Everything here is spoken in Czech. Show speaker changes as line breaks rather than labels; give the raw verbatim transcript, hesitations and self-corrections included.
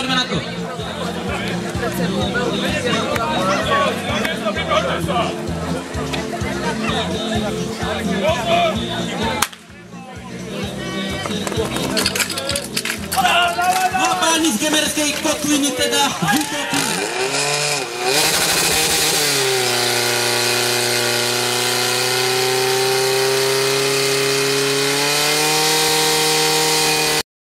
pojďme na to. No a páni z Gemerskej kotliny teda útoky.